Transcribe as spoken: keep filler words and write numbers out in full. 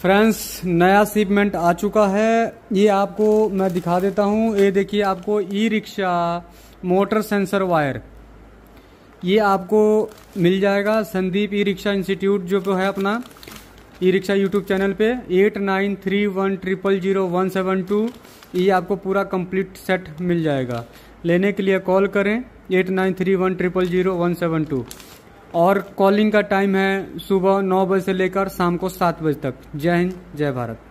Friends, नया shipment आ चुका है। ये आपको मैं दिखा देता हूँ। ये देखिए, आपको e rickshaw motor sensor wire ये आपको मिल जाएगा संदीप ई रिक्शा इंस्टीट्यूट जो है अपना ई रिक्शा यूट्यूब चैनल पे। Eight nine three one triple zero one seven two ये आपको पूरा कंप्लीट सेट मिल जाएगा। लेने के लिए कॉल करें eight nine three one triple zero one seven two. और कॉलिंग का टाइम है सुबह नौ बजे से लेकर शाम को सात बजे तक। जय हिंद, जय भारत।